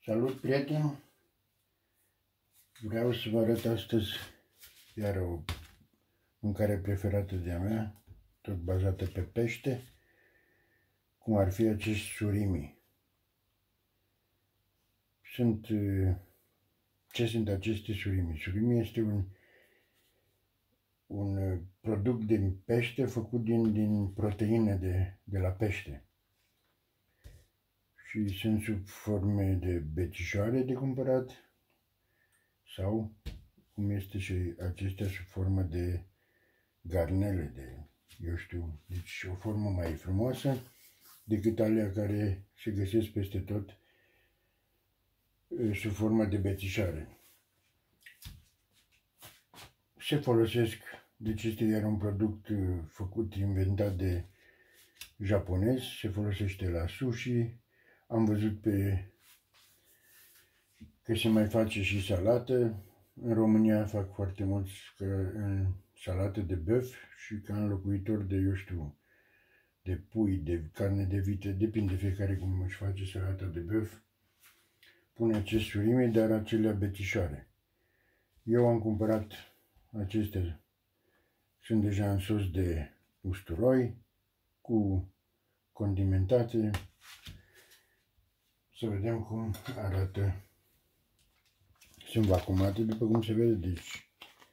Salut, prieteni! Vreau să vă arăt astăzi iar o mâncare preferată de-a mea, tot bazată pe pește, cum ar fi acești surimi. Ce sunt aceste surimi? Surimi este un produs din pește făcut din proteine de la pește. Și sunt sub forme de bețișoare de cumpărat sau cum este și acestea sub formă de garnele, eu știu, deci o formă mai frumoasă decât alea care se găsesc peste tot sub formă de bețișoare. Se folosesc, deci este iar un produs făcut, inventat de japonezi, se folosește la sushi. Am văzut că se mai face și salată. În România fac foarte mulți în salată de băf și ca înlocuitor de, eu știu, de pui, de carne de vită, depinde fiecare cum își face salata de băf. Pune acest surimi, dar acelea bețișoare. Eu am cumpărat acestea, sunt deja în sos de usturoi, cu condimentate. Să vedem cum arată. Sunt vacumate, după cum se vede, deci.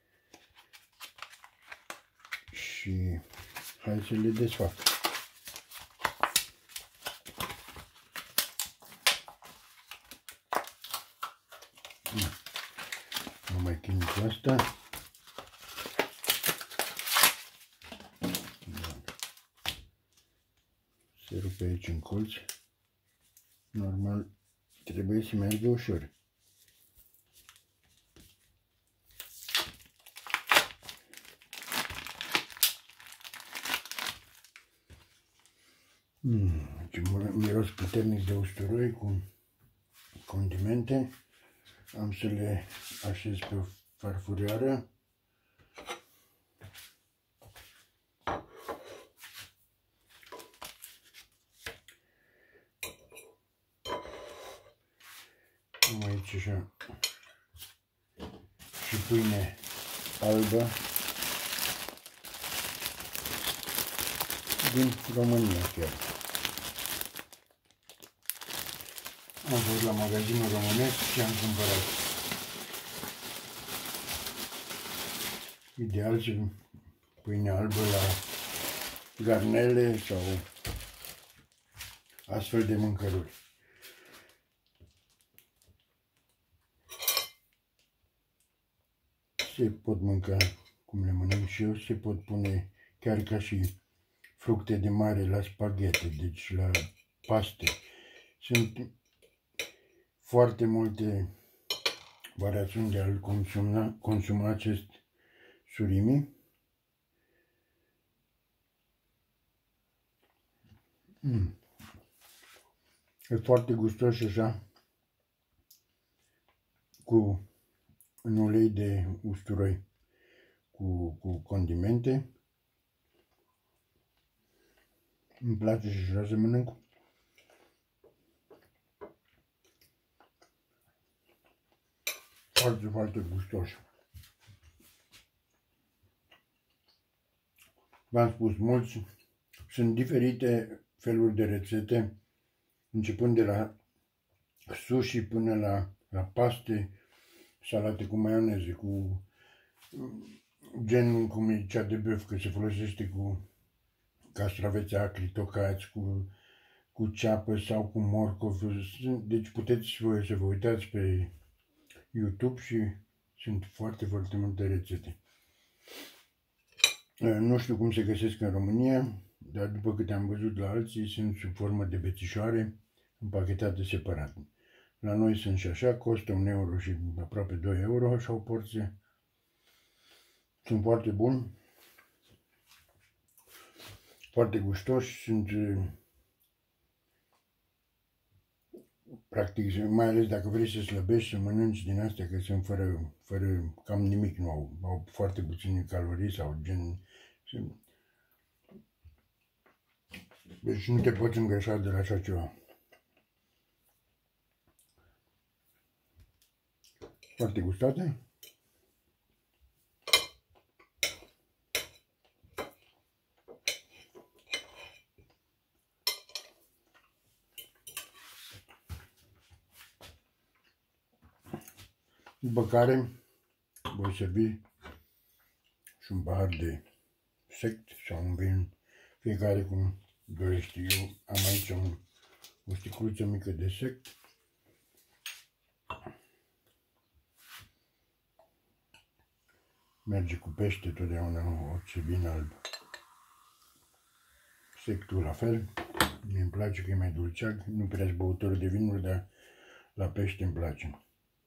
Și hai să le desfac. Nu mai chinui cu asta. Se rupe aici în colț. Normal, trebuie să meargă ușor. Miros puternic de usturoi cu condimente. Am să le așez pe o farfurioară. Am aici așa și pâine albă din România chiar. Am fost la magazinul românesc și am cumpărat. Ideal și pâine albă la garnele sau astfel de mâncăruri. Se pot mânca cum le mănânc și eu, se pot pune chiar ca și fructe de mare la spaghete, deci la paste. Sunt foarte multe variațiuni de a-l consuma acest surimi. E foarte gustos și așa, cu un ulei de usturoi, cu condimente. Îmi place și așa să mănânc. Foarte, foarte gustos. V-am spus, mulți sunt diferite feluri de rețete, începând de la sushi până la paste, salate cu maioneze, cu gen cum e cea de băf, că se folosește cu castraveți acri tocați, cu ceapă sau cu morcov. Deci puteți voi să vă uitați pe YouTube și sunt foarte, foarte multe rețete. Nu știu cum se găsesc în România, dar după câte am văzut la alții, sunt sub formă de bețișoare, împachetate separat. La noi sunt și așa, costă 1 euro și aproape 2 euro, așa o porție. Sunt foarte buni, foarte gustoși, sunt practic, mai ales dacă vrei să slăbești, să mănânci din astea, că sunt fără cam nimic, nu au foarte puține calorii sau gen. Deci nu te poți îngrășa de la așa ceva. foarte gustate. După care voi servi și un pahar de sect sau un vin, fiecare cum dorește. Eu am aici o sticluță mică de sect. Merge cu pește totdeauna, orice vin alb. Sectul la fel, mi-mi place că e mai dulceag, nu prea sunt băutor de vinuri, dar la pește îmi place.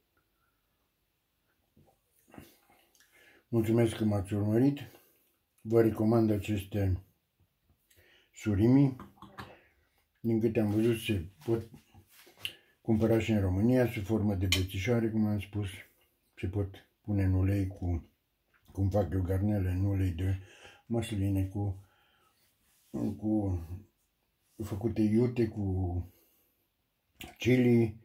Mulțumesc că m-ați urmărit. Vă recomand aceste surimi. Din câte am văzut, se pot cumpăra și în România, sub formă de bețișoare, cum am spus. Se pot pune în ulei cum fac eu garnele, în ulei de măsline cu făcute iute, cu chili,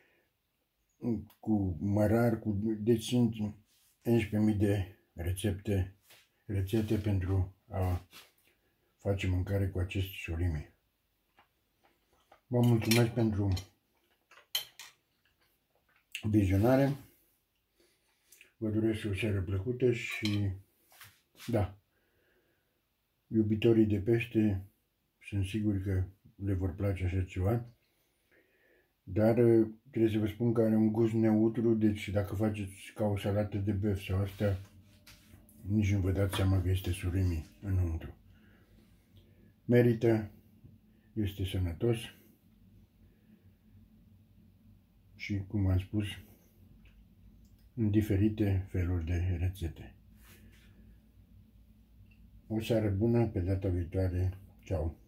cu mărar, deci sunt 11.000 de rețete pentru a face mâncare cu aceste surimi. Vă mulțumesc pentru vizionare. Vă doresc o seară plăcută și da, iubitorii de pește sunt siguri că le vor place așa ceva. Dar trebuie să vă spun că are un gust neutru, deci dacă faceți ca o salată de băf sau astea, nici nu vă dați seama că este surimi înăuntru. Merită, este sănătos și, cum am spus, în diferite feluri de rețete. O seară bună, pe data viitoare, ceau!